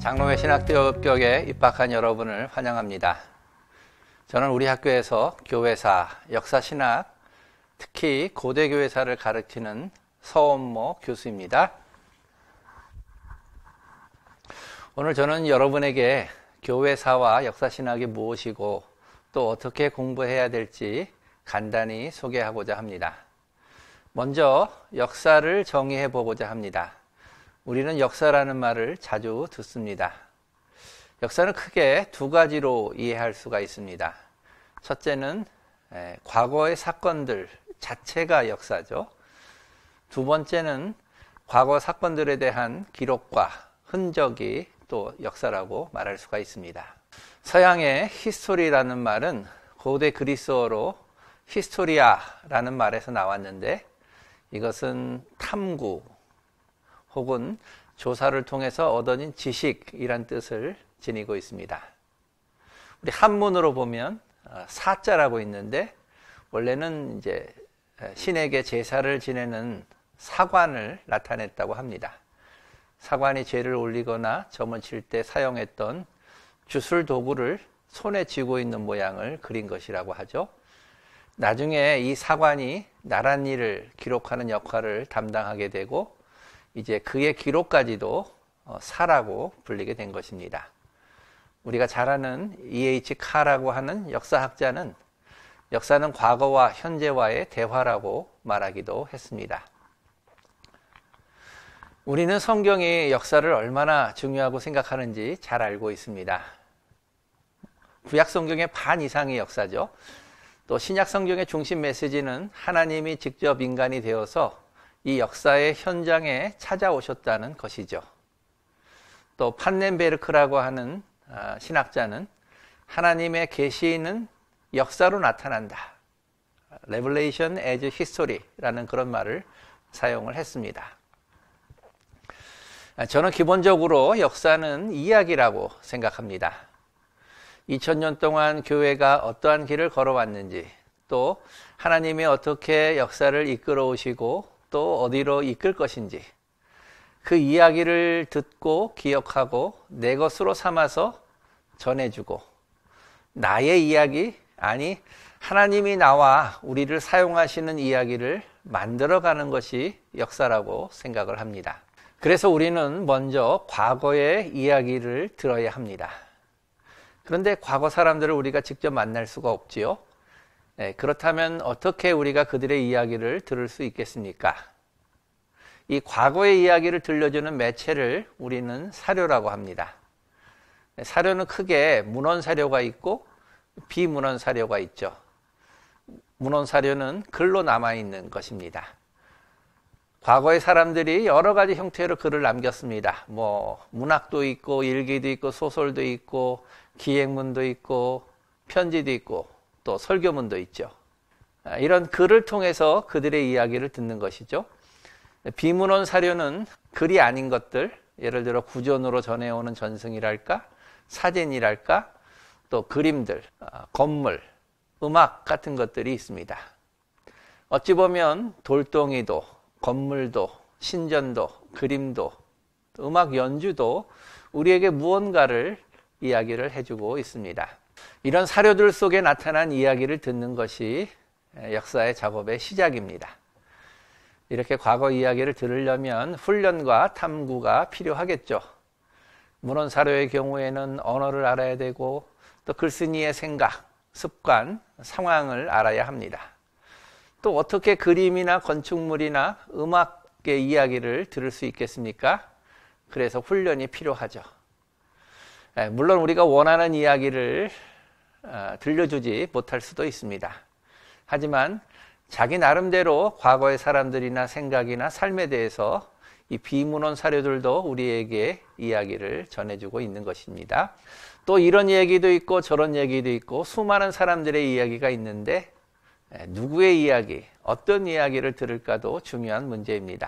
장로회 신학교에 입학한 여러분을 환영합니다. 저는 우리 학교에서 교회사, 역사신학, 특히 고대교회사를 가르치는 서원모 교수입니다. 오늘 저는 여러분에게 교회사와 역사신학이 무엇이고 또 어떻게 공부해야 될지 간단히 소개하고자 합니다. 먼저 역사를 정의해 보고자 합니다. 우리는 역사라는 말을 자주 듣습니다. 역사는 크게 두 가지로 이해할 수가 있습니다. 첫째는 과거의 사건들 자체가 역사죠. 두 번째는 과거 사건들에 대한 기록과 흔적이 또 역사라고 말할 수가 있습니다. 서양의 히스토리라는 말은 고대 그리스어로 히스토리아라는 말에서 나왔는데 이것은 탐구 혹은 조사를 통해서 얻어진 지식이란 뜻을 지니고 있습니다. 우리 한문으로 보면 사자라고 있는데 원래는 이제 신에게 제사를 지내는 사관을 나타냈다고 합니다. 사관이 제를 올리거나 점을 칠 때 사용했던 주술 도구를 손에 쥐고 있는 모양을 그린 것이라고 하죠. 나중에 이 사관이 나란 일을 기록하는 역할을 담당하게 되고 이제 그의 기록까지도 사라고 불리게 된 것입니다. 우리가 잘 아는 E.H. 카라고 하는 역사학자는 역사는 과거와 현재와의 대화라고 말하기도 했습니다. 우리는 성경이 역사를 얼마나 중요하고 생각하는지 잘 알고 있습니다. 구약 성경의 반 이상이 역사죠. 또 신약 성경의 중심 메시지는 하나님이 직접 인간이 되어서 이 역사의 현장에 찾아오셨다는 것이죠. 또 판넨베르크라고 하는 신학자는 하나님의 계시는 역사로 나타난다. Revelation as History라는 그런 말을 사용을 했습니다. 저는 기본적으로 역사는 이야기라고 생각합니다. 2000년 동안 교회가 어떠한 길을 걸어왔는지, 또 하나님이 어떻게 역사를 이끌어 오시고 또 어디로 이끌 것인지 그 이야기를 듣고 기억하고 내 것으로 삼아서 전해주고 나의 이야기, 아니 하나님이 나와 우리를 사용하시는 이야기를 만들어가는 것이 역사라고 생각을 합니다. 그래서 우리는 먼저 과거의 이야기를 들어야 합니다. 그런데 과거 사람들을 우리가 직접 만날 수가 없지요. 그렇다면 어떻게 우리가 그들의 이야기를 들을 수 있겠습니까? 이 과거의 이야기를 들려주는 매체를 우리는 사료라고 합니다. 사료는 크게 문헌 사료가 있고 비문헌 사료가 있죠. 문헌 사료는 글로 남아있는 것입니다. 과거의 사람들이 여러 가지 형태로 글을 남겼습니다. 문학도 있고 일기도 있고 소설도 있고 기행문도 있고 편지도 있고 또 설교문도 있죠. 이런 글을 통해서 그들의 이야기를 듣는 것이죠. 비문헌 사료는 글이 아닌 것들, 예를 들어 구전으로 전해오는 전승이랄까, 사진이랄까, 또 그림들, 건물, 음악 같은 것들이 있습니다. 어찌 보면 돌덩이도, 건물도, 신전도, 그림도, 음악 연주도 우리에게 무언가를 이야기를 해주고 있습니다. 이런 사료들 속에 나타난 이야기를 듣는 것이 역사의 작업의 시작입니다. 이렇게 과거 이야기를 들으려면 훈련과 탐구가 필요하겠죠. 문헌 사료의 경우에는 언어를 알아야 되고 또 글쓴이의 생각, 습관, 상황을 알아야 합니다. 또 어떻게 그림이나 건축물이나 음악의 이야기를 들을 수 있겠습니까? 그래서 훈련이 필요하죠. 물론 우리가 원하는 이야기를 들려주지 못할 수도 있습니다. 하지만 자기 나름대로 과거의 사람들이나 생각이나 삶에 대해서 이 비문헌 사료들도 우리에게 이야기를 전해주고 있는 것입니다. 또 이런 얘기도 있고 저런 얘기도 있고 수많은 사람들의 이야기가 있는데 누구의 이야기, 어떤 이야기를 들을까도 중요한 문제입니다.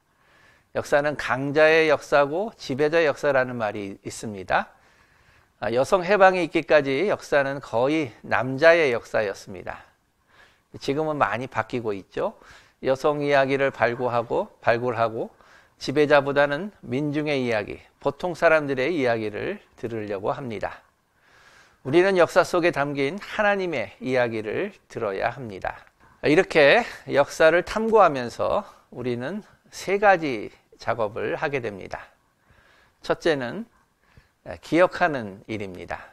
역사는 강자의 역사고 지배자의 역사라는 말이 있습니다. 여성 해방이 있기까지 역사는 거의 남자의 역사였습니다. 지금은 많이 바뀌고 있죠. 여성 이야기를 발굴하고 지배자보다는 민중의 이야기, 보통 사람들의 이야기를 들으려고 합니다. 우리는 역사 속에 담긴 하나님의 이야기를 들어야 합니다. 이렇게 역사를 탐구하면서 우리는 세 가지 작업을 하게 됩니다. 첫째는 기억하는 일입니다.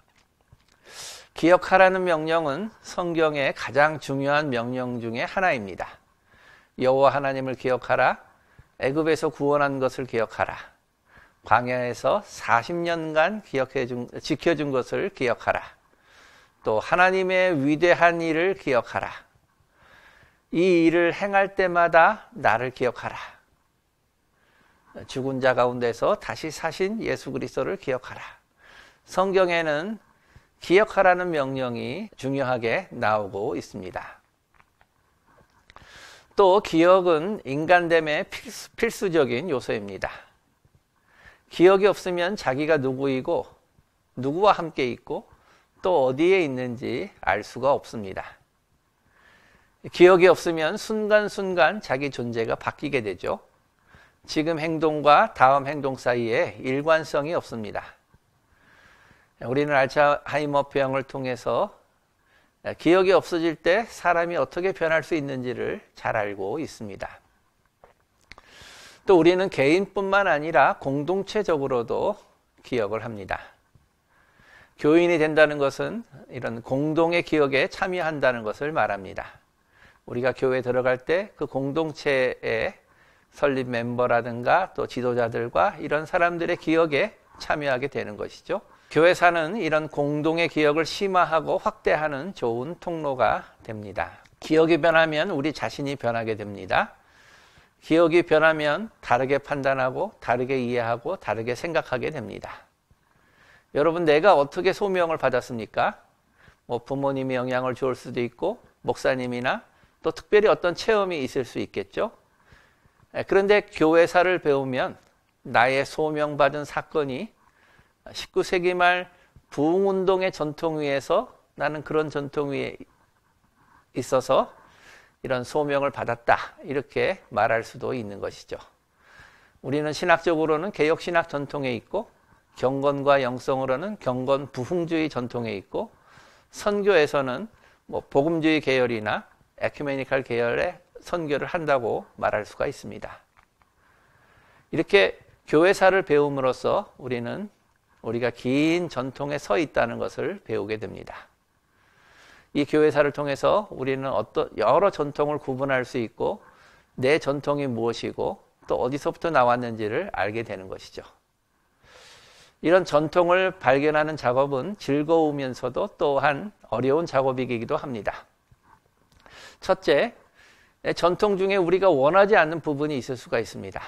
기억하라는 명령은 성경의 가장 중요한 명령 중에 하나입니다. 여호와 하나님을 기억하라. 애굽에서 구원한 것을 기억하라. 광야에서 40년간 지켜준 것을 기억하라. 또 하나님의 위대한 일을 기억하라. 이 일을 행할 때마다 나를 기억하라. 죽은 자 가운데서 다시 사신 예수 그리스도를 기억하라. 성경에는 기억하라는 명령이 중요하게 나오고 있습니다. 또 기억은 인간됨의 필수적인 요소입니다. 기억이 없으면 자기가 누구이고 누구와 함께 있고 또 어디에 있는지 알 수가 없습니다. 기억이 없으면 순간순간 자기 존재가 바뀌게 되죠. 지금 행동과 다음 행동 사이에 일관성이 없습니다. 우리는 알츠하이머병을 통해서 기억이 없어질 때 사람이 어떻게 변할 수 있는지를 잘 알고 있습니다. 또 우리는 개인뿐만 아니라 공동체적으로도 기억을 합니다. 교인이 된다는 것은 이런 공동의 기억에 참여한다는 것을 말합니다. 우리가 교회에 들어갈 때 그 공동체의 설립 멤버라든가 또 지도자들과 이런 사람들의 기억에 참여하게 되는 것이죠. 교회사는 이런 공동의 기억을 심화하고 확대하는 좋은 통로가 됩니다. 기억이 변하면 우리 자신이 변하게 됩니다. 기억이 변하면 다르게 판단하고 다르게 이해하고 다르게 생각하게 됩니다. 여러분, 내가 어떻게 소명을 받았습니까? 부모님이 영향을 줄 수도 있고 목사님이나 또 특별히 어떤 체험이 있을 수 있겠죠. 그런데 교회사를 배우면 나의 소명받은 사건이 19세기 말 부흥운동의 전통 위에서 나는 그런 전통 위에 있어서 이런 소명을 받았다, 이렇게 말할 수도 있는 것이죠. 우리는 신학적으로는 개혁신학 전통에 있고 경건과 영성으로는 경건 부흥주의 전통에 있고 선교에서는 복음주의 계열이나 에큐메니칼 계열의 선교를 한다고 말할 수가 있습니다. 이렇게 교회사를 배움으로써 우리가 긴 전통에 서 있다는 것을 배우게 됩니다. 이 교회사를 통해서 우리는 여러 전통을 구분할 수 있고 내 전통이 무엇이고 또 어디서부터 나왔는지를 알게 되는 것이죠. 이런 전통을 발견하는 작업은 즐거우면서도 또한 어려운 작업이기도 합니다. 첫째, 전통 중에 우리가 원하지 않는 부분이 있을 수가 있습니다.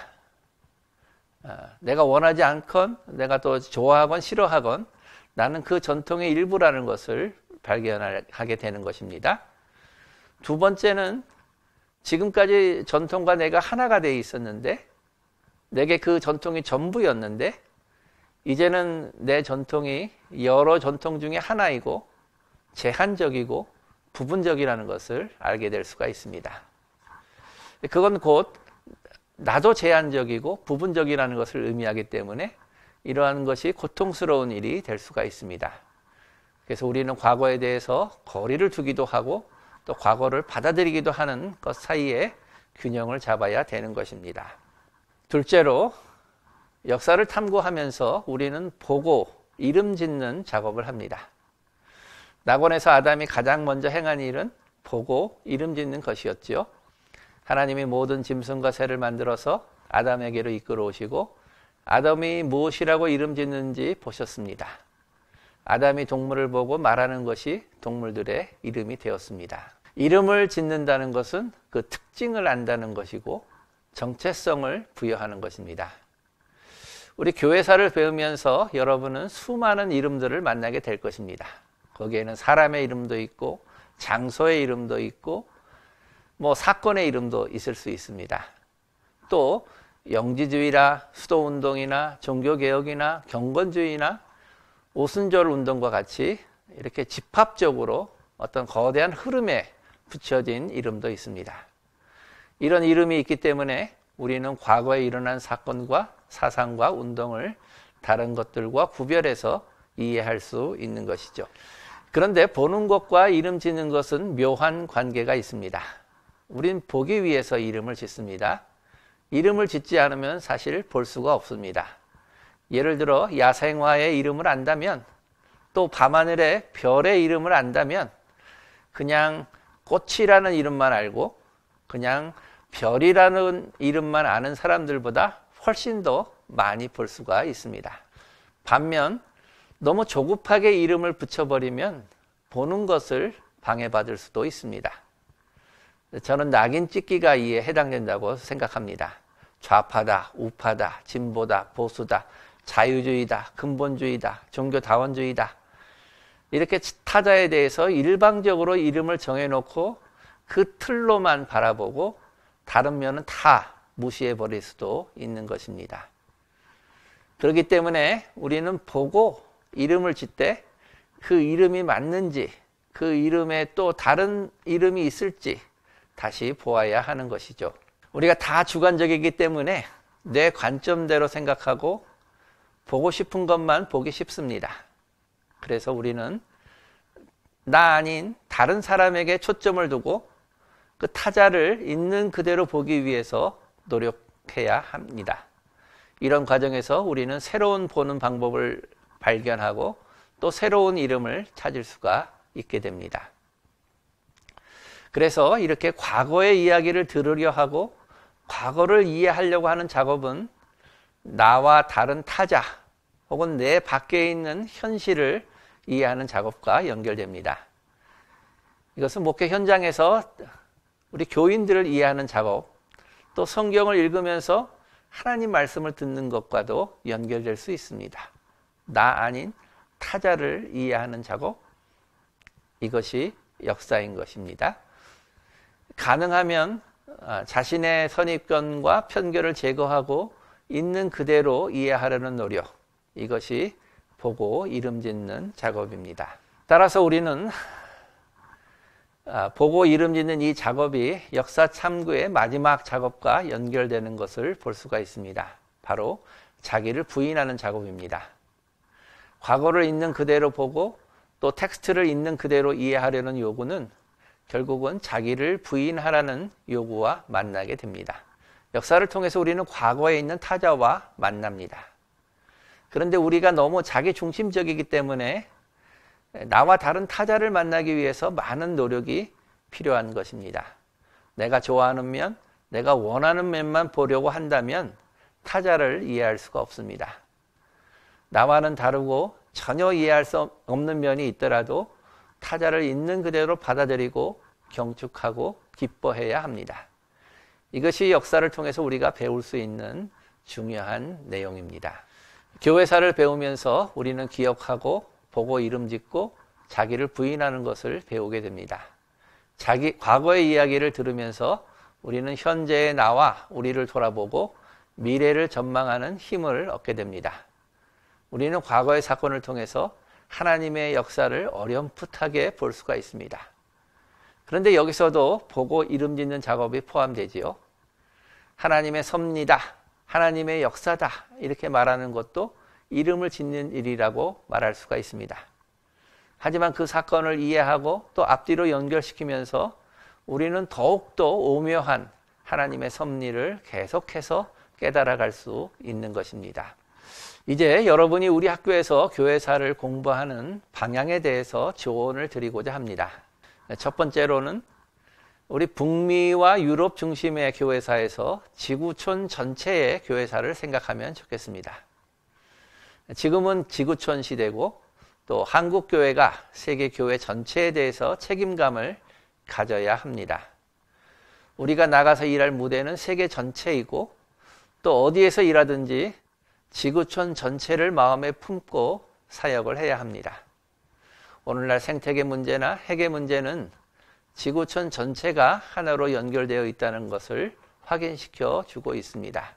내가 원하지 않건 내가 또 좋아하건 싫어하건 나는 그 전통의 일부라는 것을 발견하게 되는 것입니다. 두 번째는 지금까지 전통과 내가 하나가 되어 있었는데 내게 그 전통이 전부였는데 이제는 내 전통이 여러 전통 중에 하나이고 제한적이고 부분적이라는 것을 알게 될 수가 있습니다. 그건 곧 나도 제한적이고 부분적이라는 것을 의미하기 때문에 이러한 것이 고통스러운 일이 될 수가 있습니다. 그래서 우리는 과거에 대해서 거리를 두기도 하고 또 과거를 받아들이기도 하는 것 사이에 균형을 잡아야 되는 것입니다. 둘째로 역사를 탐구하면서 우리는 보고 이름 짓는 작업을 합니다. 낙원에서 아담이 가장 먼저 행한 일은 보고 이름 짓는 것이었지요. 하나님이 모든 짐승과 새를 만들어서 아담에게로 이끌어 오시고 아담이 무엇이라고 이름 짓는지 보셨습니다. 아담이 동물을 보고 말하는 것이 동물들의 이름이 되었습니다. 이름을 짓는다는 것은 그 특징을 안다는 것이고 정체성을 부여하는 것입니다. 우리 교회사를 배우면서 여러분은 수많은 이름들을 만나게 될 것입니다. 거기에는 사람의 이름도 있고 장소의 이름도 있고 사건의 이름도 있을 수 있습니다. 또 영지주의나 수도운동이나 종교개혁이나 경건주의나 오순절 운동과 같이 이렇게 집합적으로 어떤 거대한 흐름에 붙여진 이름도 있습니다. 이런 이름이 있기 때문에 우리는 과거에 일어난 사건과 사상과 운동을 다른 것들과 구별해서 이해할 수 있는 것이죠. 그런데 보는 것과 이름 짓는 것은 묘한 관계가 있습니다. 우린 보기 위해서 이름을 짓습니다. 이름을 짓지 않으면 사실 볼 수가 없습니다. 예를 들어 야생화의 이름을 안다면, 또 밤하늘의 별의 이름을 안다면, 그냥 꽃이라는 이름만 알고 그냥 별이라는 이름만 아는 사람들보다 훨씬 더 많이 볼 수가 있습니다. 반면 너무 조급하게 이름을 붙여버리면 보는 것을 방해받을 수도 있습니다. 저는 낙인 찍기가 이에 해당된다고 생각합니다. 좌파다, 우파다, 진보다, 보수다, 자유주의다, 근본주의다, 종교다원주의다, 이렇게 타자에 대해서 일방적으로 이름을 정해놓고 그 틀로만 바라보고 다른 면은 다 무시해버릴 수도 있는 것입니다. 그렇기 때문에 우리는 보고 이름을 짓되 그 이름이 맞는지, 그 이름에 또 다른 이름이 있을지 다시 보아야 하는 것이죠. 우리가 다 주관적이기 때문에 내 관점대로 생각하고 보고 싶은 것만 보기 쉽습니다. 그래서 우리는 나 아닌 다른 사람에게 초점을 두고 그 타자를 있는 그대로 보기 위해서 노력해야 합니다. 이런 과정에서 우리는 새로운 보는 방법을 발견하고 또 새로운 이름을 찾을 수가 있게 됩니다. 그래서 이렇게 과거의 이야기를 들으려 하고 과거를 이해하려고 하는 작업은 나와 다른 타자 혹은 내 밖에 있는 현실을 이해하는 작업과 연결됩니다. 이것은 목회 현장에서 우리 교인들을 이해하는 작업, 또 성경을 읽으면서 하나님 말씀을 듣는 것과도 연결될 수 있습니다. 나 아닌 타자를 이해하는 작업, 이것이 역사인 것입니다. 가능하면 자신의 선입견과 편견을 제거하고 있는 그대로 이해하려는 노력, 이것이 보고 이름 짓는 작업입니다. 따라서 우리는 보고 이름 짓는 이 작업이 역사 참고의 마지막 작업과 연결되는 것을 볼 수가 있습니다. 바로 자기를 부인하는 작업입니다. 과거를 있는 그대로 보고 또 텍스트를 있는 그대로 이해하려는 요구는 결국은 자기를 부인하라는 요구와 만나게 됩니다. 역사를 통해서 우리는 과거에 있는 타자와 만납니다. 그런데 우리가 너무 자기 중심적이기 때문에 나와 다른 타자를 만나기 위해서 많은 노력이 필요한 것입니다. 내가 좋아하는 면, 내가 원하는 면만 보려고 한다면 타자를 이해할 수가 없습니다. 나와는 다르고 전혀 이해할 수 없는 면이 있더라도 타자를 있는 그대로 받아들이고 경축하고 기뻐해야 합니다. 이것이 역사를 통해서 우리가 배울 수 있는 중요한 내용입니다. 교회사를 배우면서 우리는 기억하고 보고 이름 짓고 자기를 부인하는 것을 배우게 됩니다. 과거의 이야기를 들으면서 우리는 현재의 나와 우리를 돌아보고 미래를 전망하는 힘을 얻게 됩니다. 우리는 과거의 사건을 통해서 하나님의 역사를 어렴풋하게 볼 수가 있습니다. 그런데 여기서도 보고 이름 짓는 작업이 포함되지요. 하나님의 섭리다, 하나님의 역사다, 이렇게 말하는 것도 이름을 짓는 일이라고 말할 수가 있습니다. 하지만 그 사건을 이해하고 또 앞뒤로 연결시키면서 우리는 더욱더 오묘한 하나님의 섭리를 계속해서 깨달아갈 수 있는 것입니다. 이제 여러분이 우리 학교에서 교회사를 공부하는 방향에 대해서 조언을 드리고자 합니다. 첫 번째로는 우리 북미와 유럽 중심의 교회사에서 지구촌 전체의 교회사를 생각하면 좋겠습니다. 지금은 지구촌 시대고 또 한국 교회가 세계 교회 전체에 대해서 책임감을 가져야 합니다. 우리가 나가서 일할 무대는 세계 전체이고 또 어디에서 일하든지 지구촌 전체를 마음에 품고 사역을 해야 합니다. 오늘날 생태계 문제나 핵의 문제는 지구촌 전체가 하나로 연결되어 있다는 것을 확인시켜 주고 있습니다.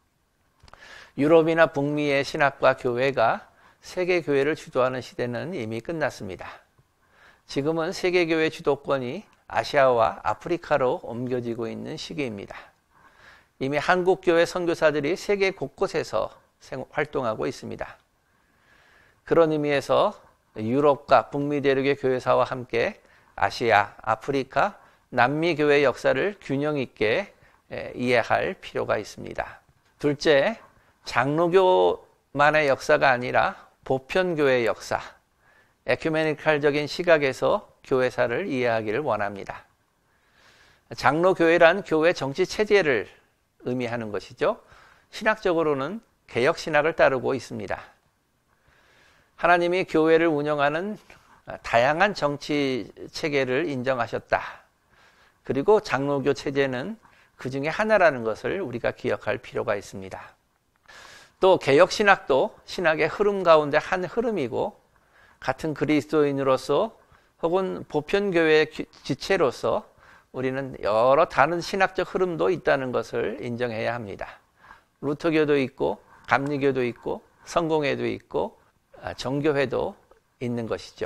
유럽이나 북미의 신학과 교회가 세계교회를 주도하는 시대는 이미 끝났습니다. 지금은 세계교회 주도권이 아시아와 아프리카로 옮겨지고 있는 시기입니다. 이미 한국교회 선교사들이 세계 곳곳에서 활동하고 있습니다. 그런 의미에서 유럽과 북미 대륙의 교회사와 함께 아시아, 아프리카, 남미 교회의 역사를 균형 있게 이해할 필요가 있습니다. 둘째, 장로교만의 역사가 아니라 보편교회의 역사, 에큐메니칼적인 시각에서 교회사를 이해하기를 원합니다. 장로교회란 교회 정치 체제를 의미하는 것이죠. 신학적으로는 개혁신학을 따르고 있습니다. 하나님이 교회를 운영하는 다양한 정치 체계를 인정하셨다. 그리고 장로교 체제는 그 중에 하나라는 것을 우리가 기억할 필요가 있습니다. 또 개혁신학도 신학의 흐름 가운데 한 흐름이고 같은 그리스도인으로서 혹은 보편교회의 지체로서 우리는 여러 다른 신학적 흐름도 있다는 것을 인정해야 합니다. 루터교도 있고 감리교도 있고 성공회도 있고 정교회도 있는 것이죠.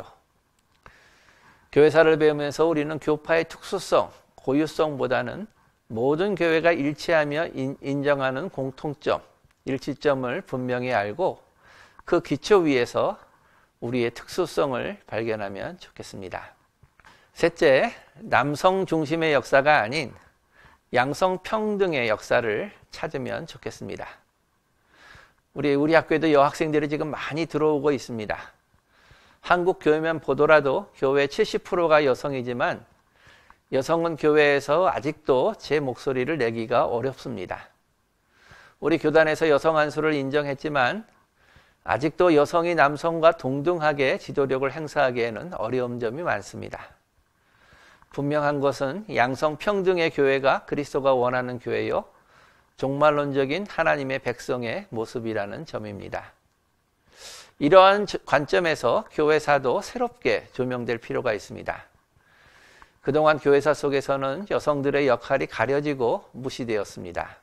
교회사를 배우면서 우리는 교파의 특수성, 고유성보다는 모든 교회가 일치하며 인정하는 공통점, 일치점을 분명히 알고 그 기초 위에서 우리의 특수성을 발견하면 좋겠습니다. 셋째, 남성 중심의 역사가 아닌 양성 평등의 역사를 찾으면 좋겠습니다. 우리 학교에도 여학생들이 지금 많이 들어오고 있습니다. 한국 교회만 보더라도 교회 70%가 여성이지만 여성은 교회에서 아직도 제 목소리를 내기가 어렵습니다. 우리 교단에서 여성 안수를 인정했지만 아직도 여성이 남성과 동등하게 지도력을 행사하기에는 어려운 점이 많습니다. 분명한 것은 양성 평등의 교회가 그리스도가 원하는 교회요, 종말론적인 하나님의 백성의 모습이라는 점입니다. 이러한 관점에서 교회사도 새롭게 조명될 필요가 있습니다. 그동안 교회사 속에서는 여성들의 역할이 가려지고 무시되었습니다.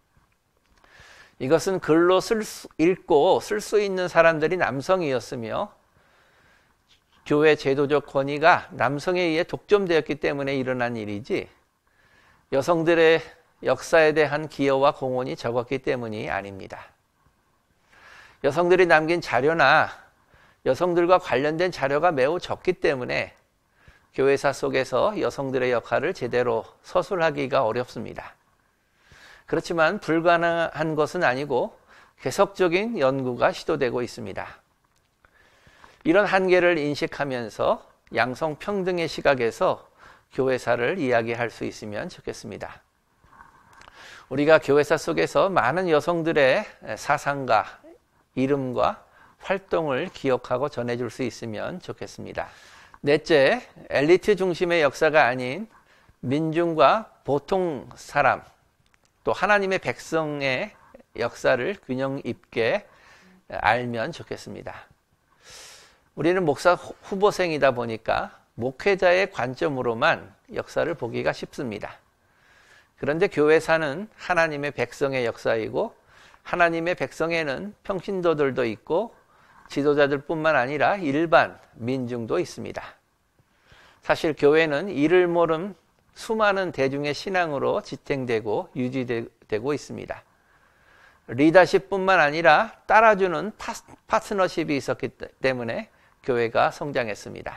이것은 글로 읽고 쓸 수 있는 사람들이 남성이었으며 교회 제도적 권위가 남성에 의해 독점되었기 때문에 일어난 일이지 여성들의 역사에 대한 기여와 공헌이 적었기 때문이 아닙니다. 여성들이 남긴 자료나 여성들과 관련된 자료가 매우 적기 때문에 교회사 속에서 여성들의 역할을 제대로 서술하기가 어렵습니다. 그렇지만 불가능한 것은 아니고 계속적인 연구가 시도되고 있습니다. 이런 한계를 인식하면서 양성 평등의 시각에서 교회사를 이야기할 수 있으면 좋겠습니다. 우리가 교회사 속에서 많은 여성들의 사상과 이름과 활동을 기억하고 전해줄 수 있으면 좋겠습니다. 넷째, 엘리트 중심의 역사가 아닌 민중과 보통 사람, 또 하나님의 백성의 역사를 균형 있게 알면 좋겠습니다. 우리는 목사 후보생이다 보니까 목회자의 관점으로만 역사를 보기가 쉽습니다. 그런데 교회사는 하나님의 백성의 역사이고 하나님의 백성에는 평신도들도 있고 지도자들뿐만 아니라 일반 민중도 있습니다. 사실 교회는 이를 모른 수많은 대중의 신앙으로 지탱되고 유지되고 있습니다. 리더십뿐만 아니라 따라주는 파트너십이 있었기 때문에 교회가 성장했습니다.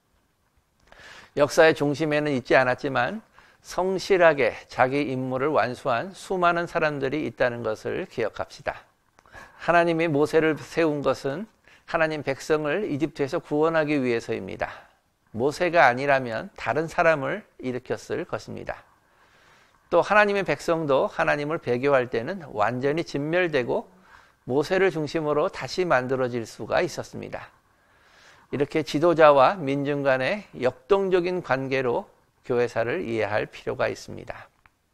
역사의 중심에는 있지 않았지만 성실하게 자기 임무를 완수한 수많은 사람들이 있다는 것을 기억합시다. 하나님이 모세를 세운 것은 하나님 백성을 이집트에서 구원하기 위해서입니다. 모세가 아니라면 다른 사람을 일으켰을 것입니다. 또 하나님의 백성도 하나님을 배교할 때는 완전히 진멸되고 모세를 중심으로 다시 만들어질 수가 있었습니다. 이렇게 지도자와 민중 간의 역동적인 관계로 교회사를 이해할 필요가 있습니다.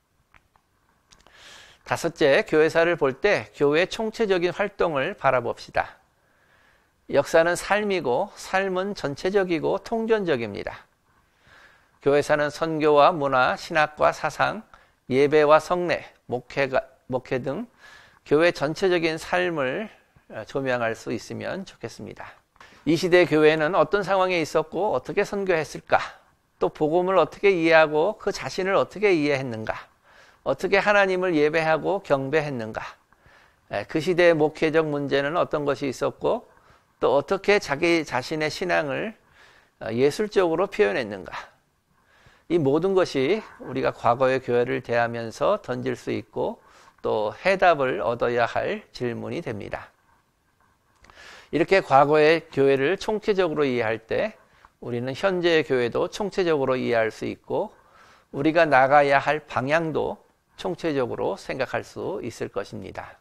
다섯째, 교회사를 볼 때 교회의 총체적인 활동을 바라봅시다. 역사는 삶이고 삶은 전체적이고 통전적입니다. 교회사는 선교와 문화, 신학과 사상, 예배와 성례, 목회 등 교회 전체적인 삶을 조명할 수 있으면 좋겠습니다. 이 시대의 교회는 어떤 상황에 있었고 어떻게 선교했을까? 또 복음을 어떻게 이해하고 그 자신을 어떻게 이해했는가? 어떻게 하나님을 예배하고 경배했는가? 그 시대의 목회적 문제는 어떤 것이 있었고 또 어떻게 자기 자신의 신앙을 예술적으로 표현했는가? 이 모든 것이 우리가 과거의 교회를 대하면서 던질 수 있고 또 해답을 얻어야 할 질문이 됩니다. 이렇게 과거의 교회를 총체적으로 이해할 때 우리는 현재의 교회도 총체적으로 이해할 수 있고 우리가 나가야 할 방향도 총체적으로 생각할 수 있을 것입니다.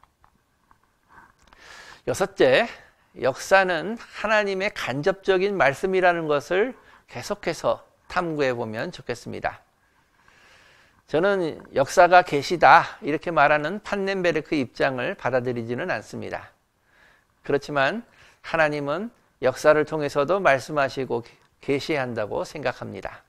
여섯째, 역사는 하나님의 간접적인 말씀이라는 것을 계속해서 탐구해 보면 좋겠습니다. 저는 역사가 계시다 이렇게 말하는 판넨베르크 입장을 받아들이지는 않습니다. 그렇지만 하나님은 역사를 통해서도 말씀하시고 계시한다고 생각합니다.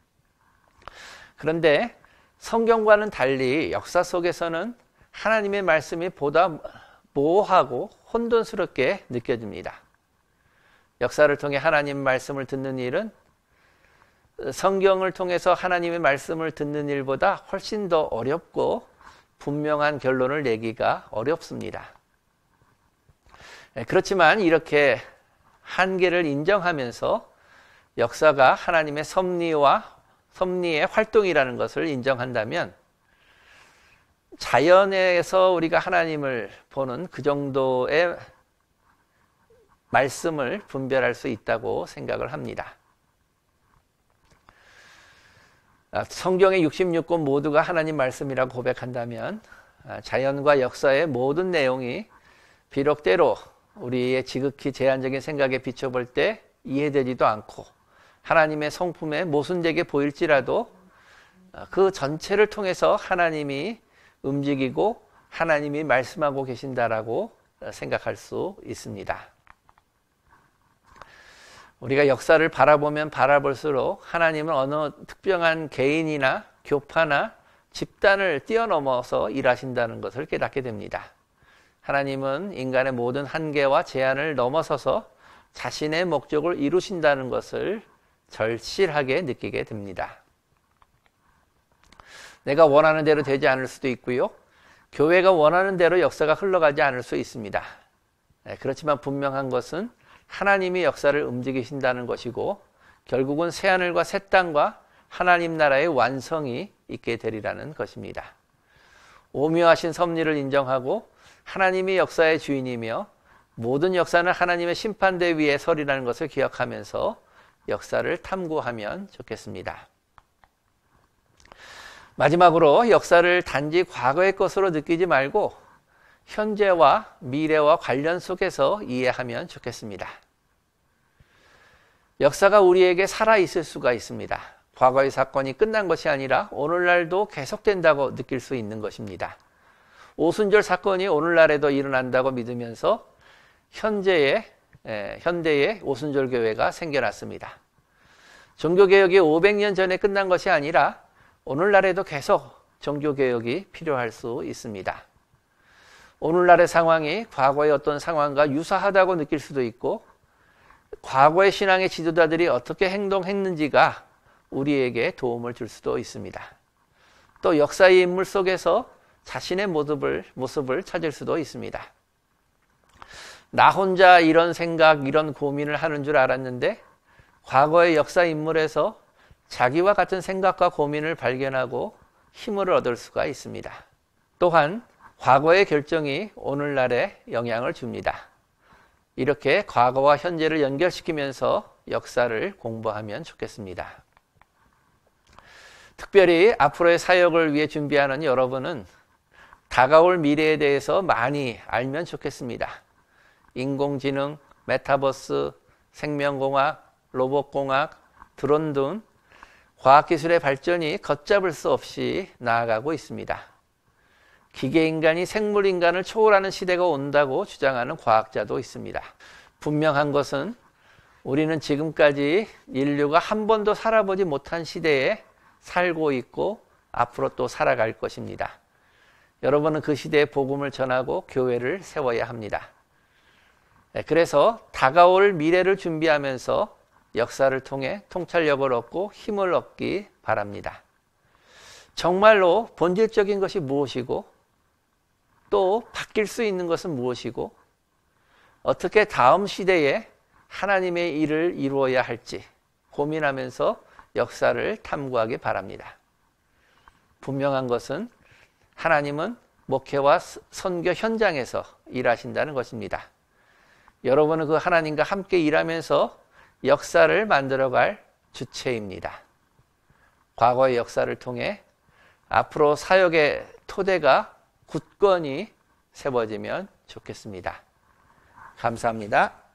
그런데 성경과는 달리 역사 속에서는 하나님의 말씀이 보다 모호하고 혼돈스럽게 느껴집니다. 역사를 통해 하나님 말씀을 듣는 일은 성경을 통해서 하나님의 말씀을 듣는 일보다 훨씬 더 어렵고 분명한 결론을 내기가 어렵습니다. 그렇지만 이렇게 한계를 인정하면서 역사가 하나님의 섭리의 활동이라는 것을 인정한다면 자연에서 우리가 하나님을 보는 그 정도의 말씀을 분별할 수 있다고 생각을 합니다. 성경의 66권 모두가 하나님 말씀이라고 고백한다면 자연과 역사의 모든 내용이 비록 때로 우리의 지극히 제한적인 생각에 비춰볼 때 이해되지도 않고 하나님의 성품에 모순되게 보일지라도 그 전체를 통해서 하나님이 움직이고 하나님이 말씀하고 계신다라고 생각할 수 있습니다. 우리가 역사를 바라보면 바라볼수록 하나님은 어느 특별한 개인이나 교파나 집단을 뛰어넘어서 일하신다는 것을 깨닫게 됩니다. 하나님은 인간의 모든 한계와 제한을 넘어서서 자신의 목적을 이루신다는 것을 절실하게 느끼게 됩니다. 내가 원하는 대로 되지 않을 수도 있고요. 교회가 원하는 대로 역사가 흘러가지 않을 수 있습니다. 그렇지만 분명한 것은 하나님이 역사를 움직이신다는 것이고 결국은 새하늘과 새 땅과 하나님 나라의 완성이 있게 되리라는 것입니다. 오묘하신 섭리를 인정하고 하나님이 역사의 주인이며 모든 역사는 하나님의 심판대 위에 서리라는 것을 기억하면서 역사를 탐구하면 좋겠습니다. 마지막으로 역사를 단지 과거의 것으로 느끼지 말고 현재와 미래와 관련 속에서 이해하면 좋겠습니다. 역사가 우리에게 살아있을 수가 있습니다. 과거의 사건이 끝난 것이 아니라 오늘날도 계속된다고 느낄 수 있는 것입니다. 오순절 사건이 오늘날에도 일어난다고 믿으면서 현대의 오순절 교회가 생겨났습니다. 종교개혁이 500년 전에 끝난 것이 아니라 오늘날에도 계속 종교개혁이 필요할 수 있습니다. 오늘날의 상황이 과거의 어떤 상황과 유사하다고 느낄 수도 있고 과거의 신앙의 지도자들이 어떻게 행동했는지가 우리에게 도움을 줄 수도 있습니다. 또 역사의 인물 속에서 자신의 모습을 찾을 수도 있습니다. 나 혼자 이런 생각, 이런 고민을 하는 줄 알았는데 과거의 역사 인물에서 자기와 같은 생각과 고민을 발견하고 힘을 얻을 수가 있습니다. 또한 과거의 결정이 오늘날에 영향을 줍니다. 이렇게 과거와 현재를 연결시키면서 역사를 공부하면 좋겠습니다. 특별히 앞으로의 사역을 위해 준비하는 여러분은 다가올 미래에 대해서 많이 알면 좋겠습니다. 인공지능, 메타버스, 생명공학, 로봇공학, 드론 등 과학기술의 발전이 걷잡을 수 없이 나아가고 있습니다. 기계인간이 생물인간을 초월하는 시대가 온다고 주장하는 과학자도 있습니다. 분명한 것은 우리는 지금까지 인류가 한 번도 살아보지 못한 시대에 살고 있고 앞으로 또 살아갈 것입니다. 여러분은 그 시대의 복음을 전하고 교회를 세워야 합니다. 그래서 다가올 미래를 준비하면서 역사를 통해 통찰력을 얻고 힘을 얻기 바랍니다. 정말로 본질적인 것이 무엇이고 또 바뀔 수 있는 것은 무엇이고 어떻게 다음 시대에 하나님의 일을 이루어야 할지 고민하면서 역사를 탐구하기 바랍니다. 분명한 것은 하나님은 목회와 선교 현장에서 일하신다는 것입니다. 여러분은 그 하나님과 함께 일하면서 역사를 만들어갈 주체입니다. 과거의 역사를 통해 앞으로 사역의 토대가 굳건히 세워지면 좋겠습니다. 감사합니다.